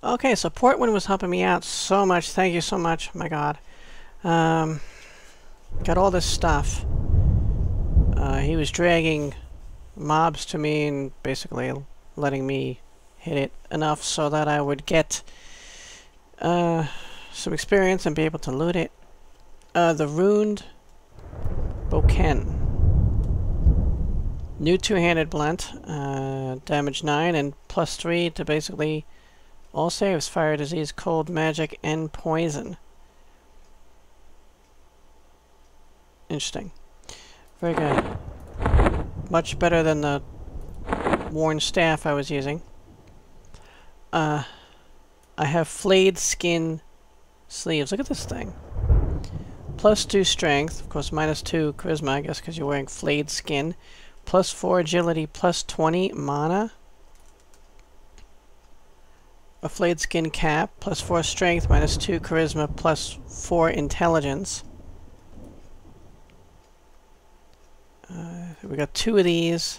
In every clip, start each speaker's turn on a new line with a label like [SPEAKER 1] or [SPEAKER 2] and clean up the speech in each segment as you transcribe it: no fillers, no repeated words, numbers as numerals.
[SPEAKER 1] Okay, so Portman was helping me out so much. Thank you so much. My God. Got all this stuff. He was dragging mobs to me and basically letting me hit it enough so that I would get some experience and be able to loot it. The Runed Boken. New two-handed blunt. Damage 9 and +3 to basically all saves. Fire, disease, cold, magic, and poison. Interesting. Very good. Much better than the worn staff I was using. I have flayed skin sleeves. Look at this thing. +2 strength. Of course, -2 charisma, I guess, because you're wearing flayed skin. +4 agility, +20 mana. A flayed skin cap. +4 strength, -2 charisma, +4 intelligence. We got 2 of these.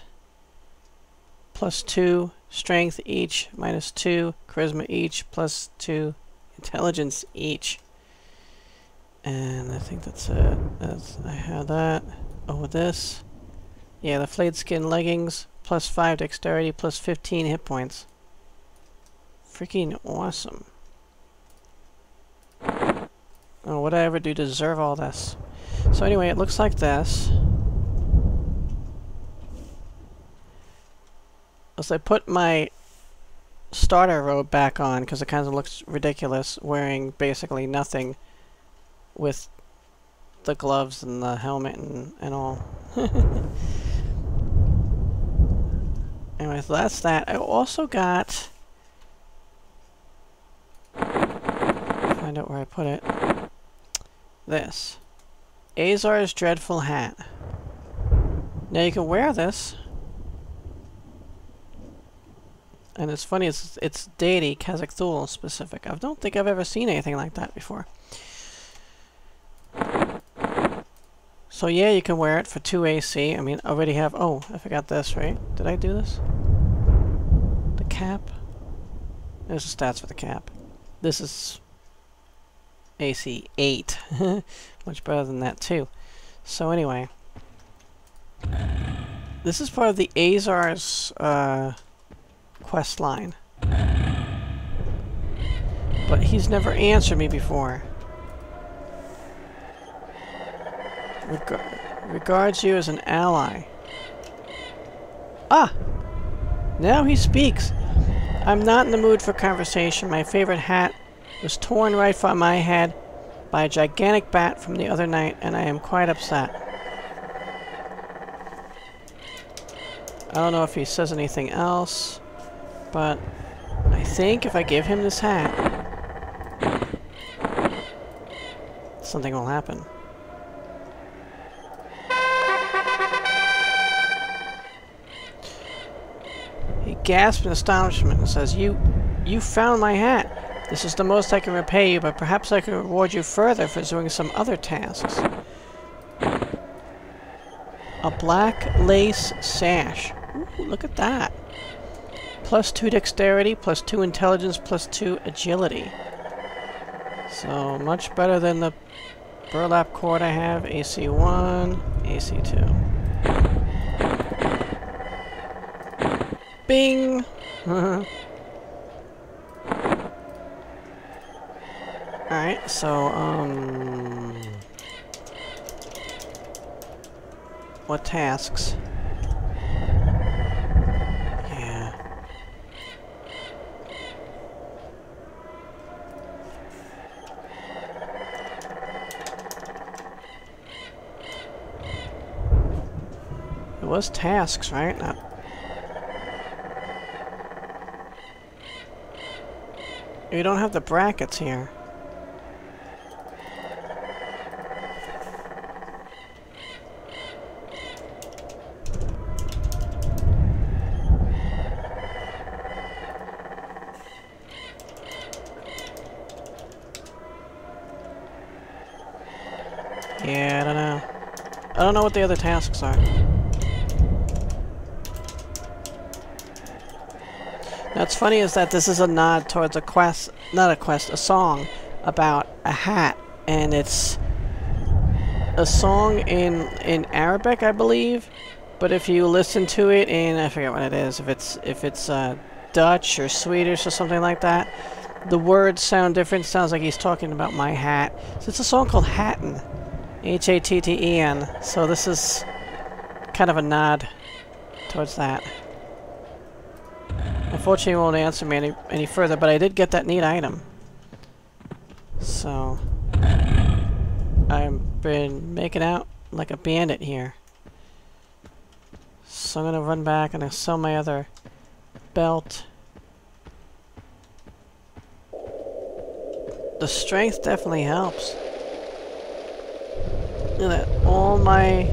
[SPEAKER 1] +2 strength each, -2 charisma each, +2 intelligence each. And I think that's it. I have that. Oh, with this. Yeah, the flayed skin leggings, +5 dexterity, +15 hit points. Freaking awesome. Oh, what did I ever do to deserve all this? So anyway, it looks like this. As I put my starter robe back on, because it kind of looks ridiculous wearing basically nothing with the gloves and the helmet and all. Anyway, so that's that. I also got... find out where I put it. This. Azar's Dreadful Hat. Now you can wear this. And it's funny, it's deity, Kazakh Thule specific. I don't think I've ever seen anything like that before. So yeah, you can wear it for 2 AC. I mean, I already have... oh, I forgot this, right? Did I do this? The cap? There's the stats for the cap. This is AC 8. Much better than that, too. So anyway. This is part of the Azar's quest line. But he's never answered me before. Regards you as an ally. Ah! Now he speaks. I'm not in the mood for conversation. My favorite hat was torn right from my head by a gigantic bat from the other night, and I am quite upset. I don't know if he says anything else, but I think if I give him this hat, something will happen. He gasps in astonishment and says, You found my hat. This is the most I can repay you, but perhaps I can reward you further for doing some other tasks. A black lace sash. Ooh, look at that. +2 dexterity, +2 intelligence, +2 agility. So, much better than the burlap cord I have. AC 1, AC 2. Bing! Alright, so, what tasks? Yeah. It was tasks, right? Not you don't have the brackets here. Yeah, I don't know. I don't know what the other tasks are. What's funny is that this is a nod towards a quest, not a quest, a song about a hat, and it's a song in Arabic, I believe. But if you listen to it in, I forget what it is, if it's Dutch or Swedish or something like that, the words sound different. It sounds like he's talking about my hat. So it's a song called Hatten, H-A-T-T-E-N. So this is kind of a nod towards that. Unfortunately, it won't answer me any further, but I did get that neat item. So I've been making out like a bandit here. So I'm gonna run back and I sell my other belt. The strength definitely helps. Look at that. All my...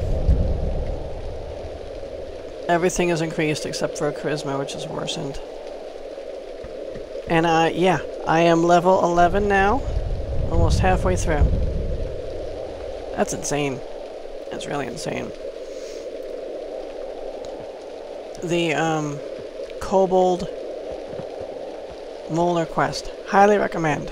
[SPEAKER 1] everything is increased except for charisma, which is worsened. And yeah, I am level 11 now. Almost halfway through. That's insane. That's really insane. The Kobold Molar quest. Highly recommend.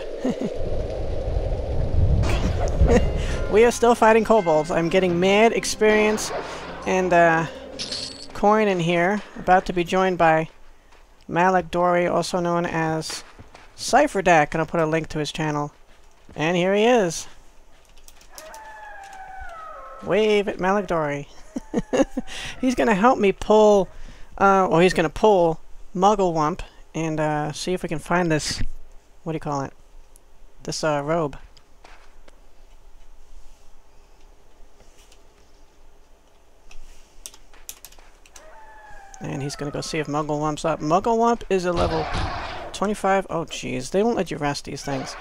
[SPEAKER 1] We are still fighting kobolds. I'm getting mad experience and coin in here. About to be joined by Malik Dory, also known as Cipher. Gonna put a link to his channel. And here he is. Wave at Malik Dory. He's gonna help me pull, well, he's gonna pull Muglwump and see if we can find this, what do you call it? This robe. And he's gonna go see if Muglwump's up. Muglwump is a level 25. Oh, jeez. They won't let you rest these things.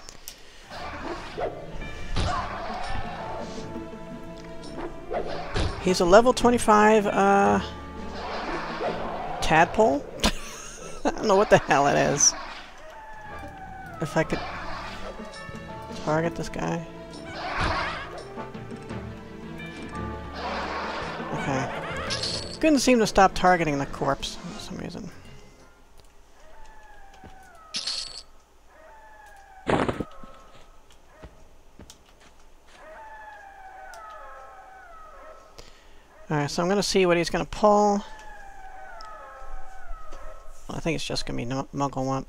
[SPEAKER 1] He's a level 25, tadpole? I don't know what the hell it is. If I could target this guy. Okay. Couldn't seem to stop targeting the corpse for some reason. Alright, so I'm gonna see what he's gonna pull. Well, I think it's just gonna be Muglwump.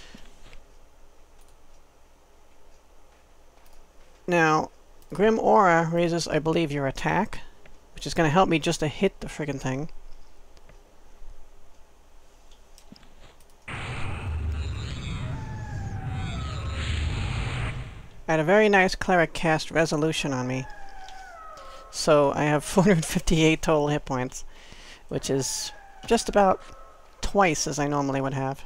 [SPEAKER 1] Now, Grim Aura raises, I believe, your attack, which is gonna help me just to hit the friggin' thing. I had a very nice cleric cast resolution on me. So I have 458 total hit points, which is just about twice as I normally would have.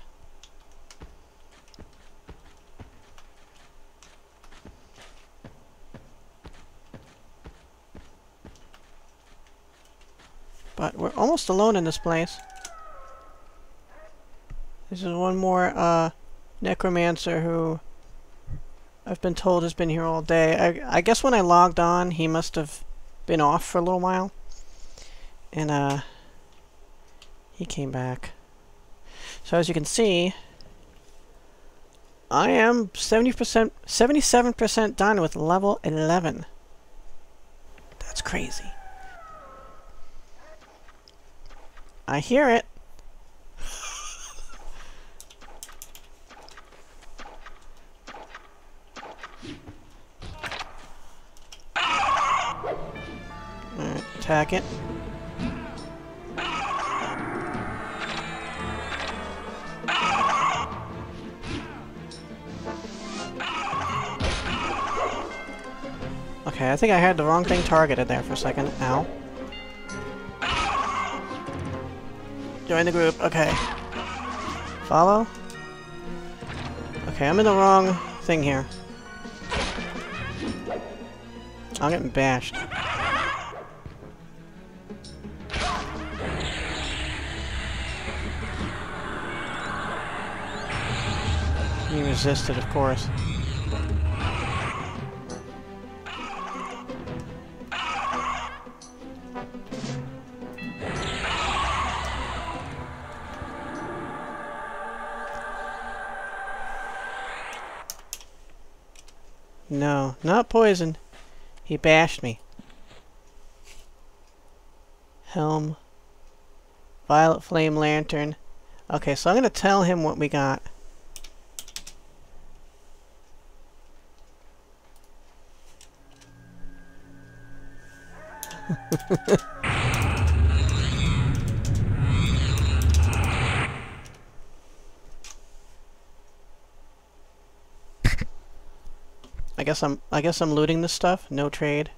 [SPEAKER 1] But we're almost alone in this place. This is one more Necromancer who I've been told has been here all day. I guess when I logged on, he must have been off for a little while. And he came back. So as you can see, I am 77% done with level 11. That's crazy. I hear it. Alright, attack it. Okay, I think I had the wrong thing targeted there for a second. Ow. Join the group. Okay. Follow? Okay, I'm in the wrong thing here. I'm getting bashed. He resisted, of course. No, not poison. He bashed me. Helm. Violet flame lantern. Okay, so I'm going to tell him what we got. I guess I'm looting this stuff. No trade.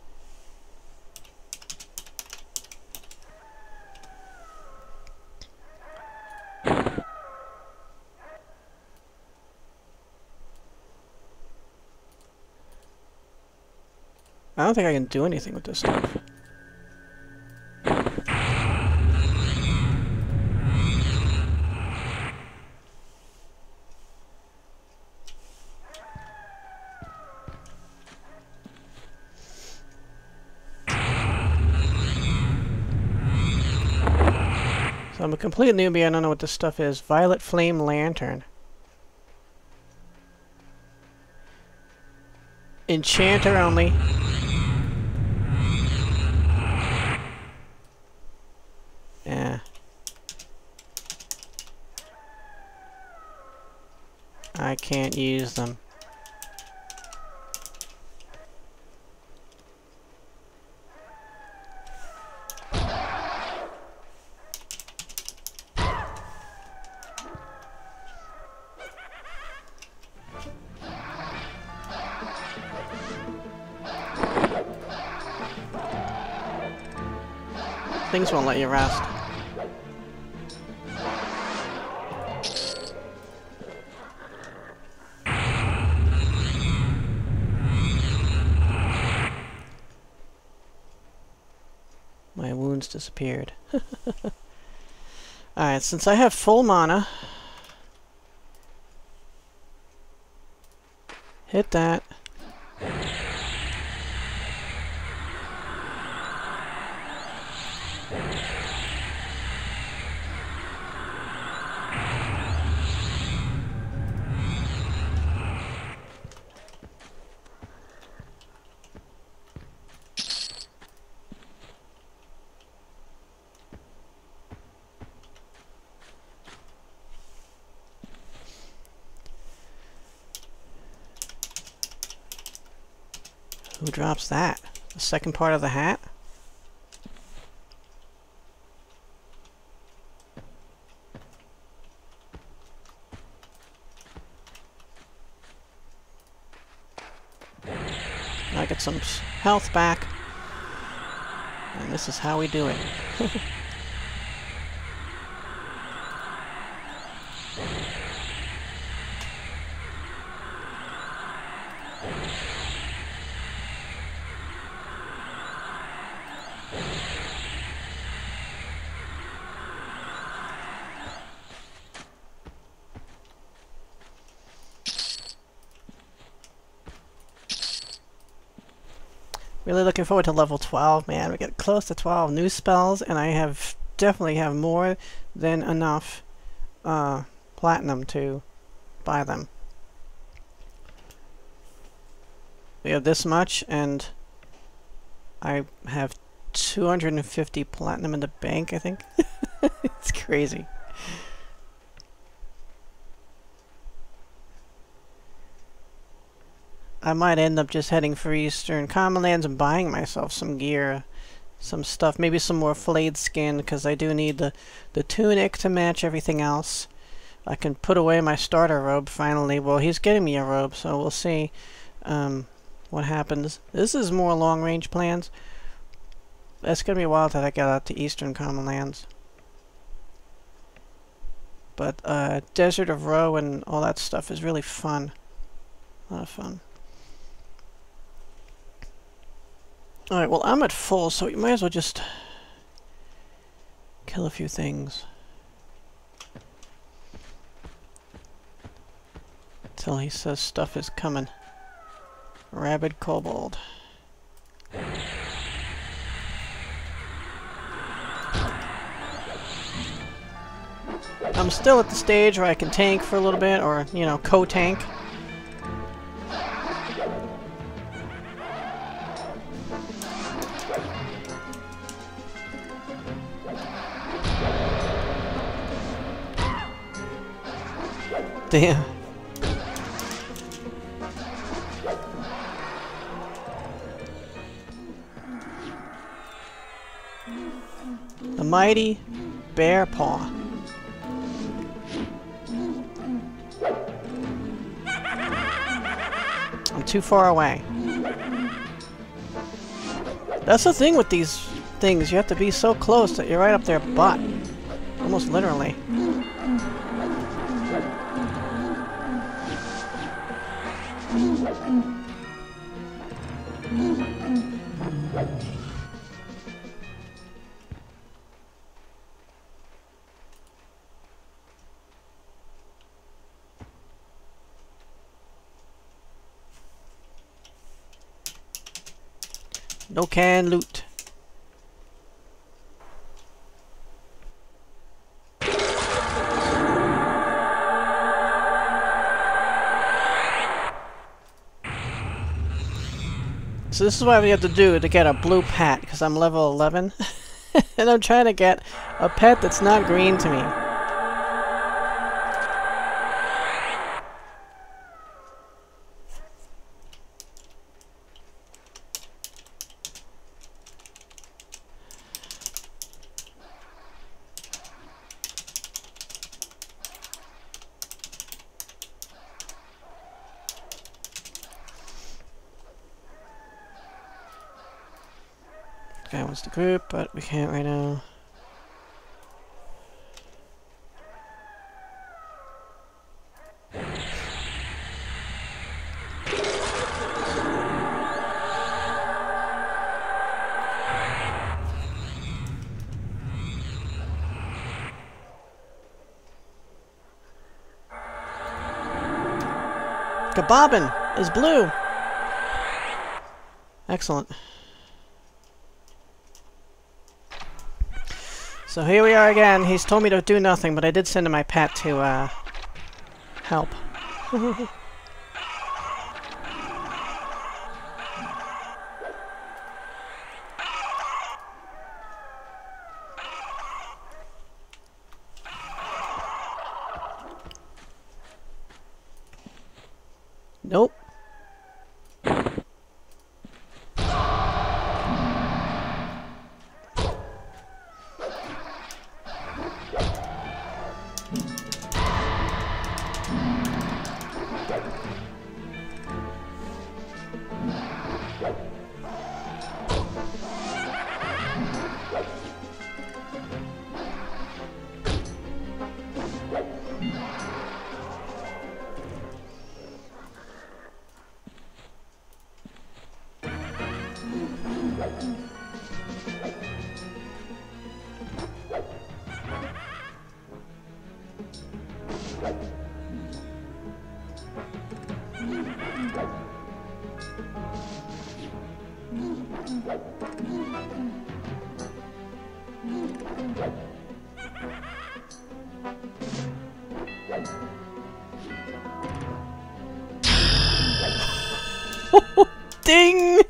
[SPEAKER 1] I don't think I can do anything with this stuff. So I'm a complete newbie, I don't know what this stuff is. Violet Flame Lantern. Enchanter only. Yeah. I can't use them. Things won't let you rest. My wounds disappeared. Alright, since I have full mana, hit that. Who drops that? The second part of the hat? I get some health back. And this is how we do it. Really looking forward to level 12, man. We get close to 12 new spells, and I definitely have more than enough platinum to buy them. We have this much, and I have 250 platinum in the bank, I think. It's crazy. I might end up just heading for Eastern Commonlands and buying myself some gear, some stuff, maybe some more flayed skin, because I do need the tunic to match everything else. I can put away my starter robe finally. Well, he's getting me a robe, so we'll see what happens. This is more long-range plans. It's going to be a while till I get out to Eastern Commonlands. But Desert of Roe and all that stuff is really fun. A lot of fun. Alright, well, I'm at full, so you might as well just kill a few things. Till he says stuff is coming. Rabid Kobold. I'm still at the stage where I can tank for a little bit, or, you know, co-tank. Damn. The mighty bear paw. I'm too far away. That's the thing with these things. You have to be so close that you're right up their butt. Almost literally. No can loot. So this is what we have to do to get a blue pet, because I'm level 11. And I'm trying to get a pet that's not green to me. Guy wants the group, but we can't right now. Kabobbin is blue. Excellent. So here we are again. He's told me to do nothing, but I did send him my pet to help. Nope. Ding!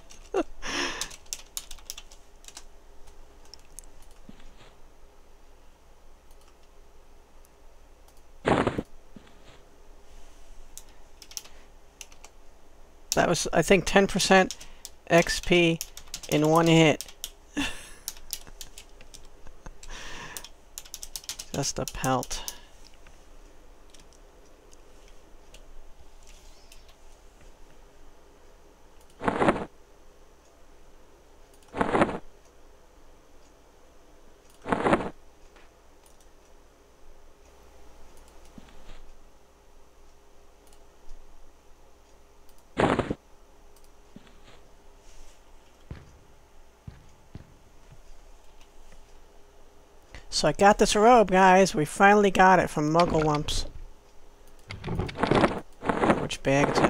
[SPEAKER 1] That was, I think, 10% XP in one hit. Just a pelt. So I got this robe, guys. We finally got it from Muglwumps. Which bag it's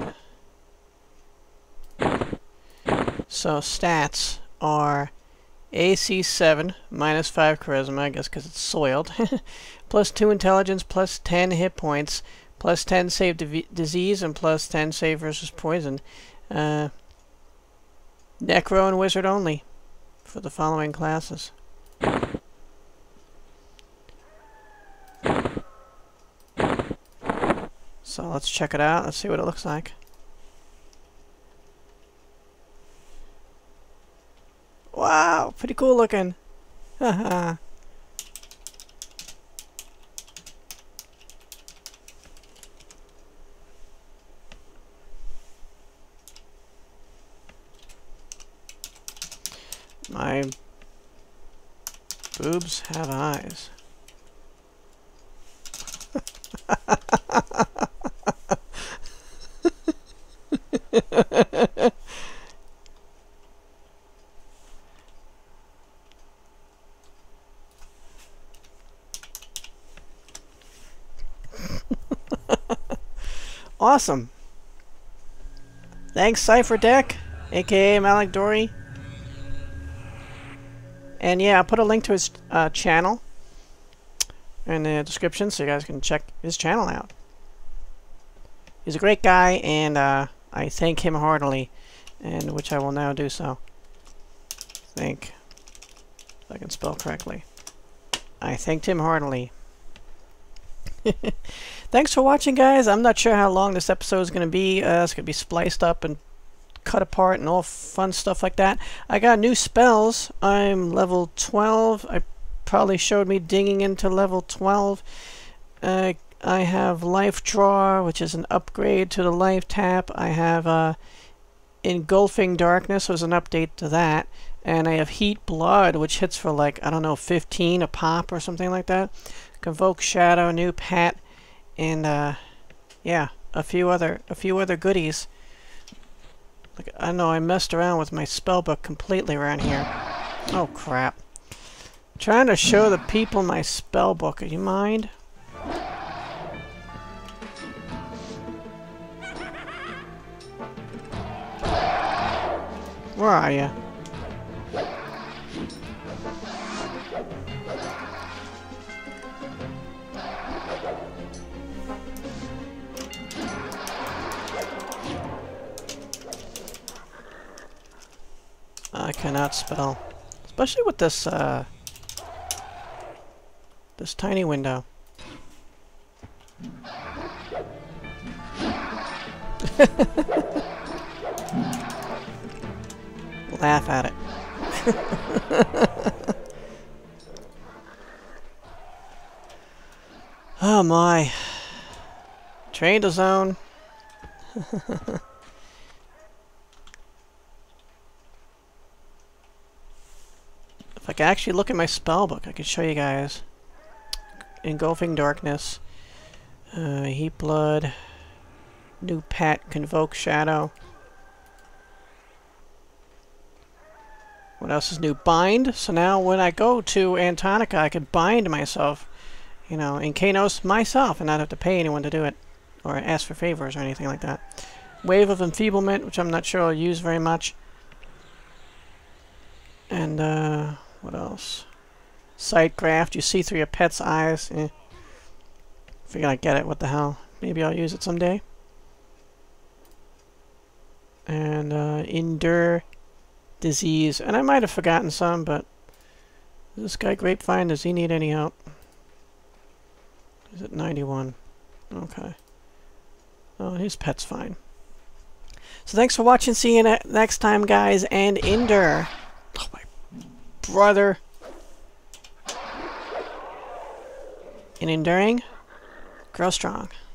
[SPEAKER 1] in. So stats are AC 7, minus 5 charisma, I guess because it's soiled. Plus 2 intelligence, plus 10 hit points, plus 10 save disease, and plus 10 save versus poison. Necro and Wizard only for the following classes. So let's check it out. Let's see what it looks like. Wow, pretty cool looking. Haha. My boobs have eyes. Awesome. Thanks, Cipher Deck, aka Malik Dory. And yeah, I'll put a link to his channel in the description so you guys can check his channel out. He's a great guy, and I thank him heartily, and which I will now do so. Think, if I can spell correctly. I thanked him heartily. Thanks for watching, guys. I'm not sure how long this episode is going to be. It's going to be spliced up and cut apart and all fun stuff like that. I got new spells. I'm level 12. I probably showed me dinging into level 12. I have Life Draw, which is an upgrade to the Life Tap. I have Engulfing Darkness, was an update to that. And I have Heat Blood, which hits for like, I don't know, 15 a pop or something like that. Convoke Shadow, new Pat, and yeah, a few other goodies. Like, I know I messed around with my spellbook completely around here. Oh crap. I'm trying to show the people my spellbook. Do you mind? Where are you? I cannot spell, especially with this this tiny window. Laugh at it. Oh my. Train to zone. If I could actually look at my spellbook, I could show you guys. Engulfing Darkness, Heat Blood, new Pat, Convoke Shadow. What else is new? Bind. So now when I go to Antonica, I could bind myself, you know, in Kanos myself, and not have to pay anyone to do it, or ask for favors or anything like that. Wave of Enfeeblement, which I'm not sure I'll use very much. And what else? Sight Graft. You see through your pet's eyes. Figured I'd get it. What the hell? Maybe I'll use it someday. And Endure Disease. And I might have forgotten some, but this guy Grapevine, does he need any help? He's at 91. Okay. Oh, his pet's fine. So thanks for watching. See you next time, guys. And Endure. Oh, my brother. In enduring, grow strong.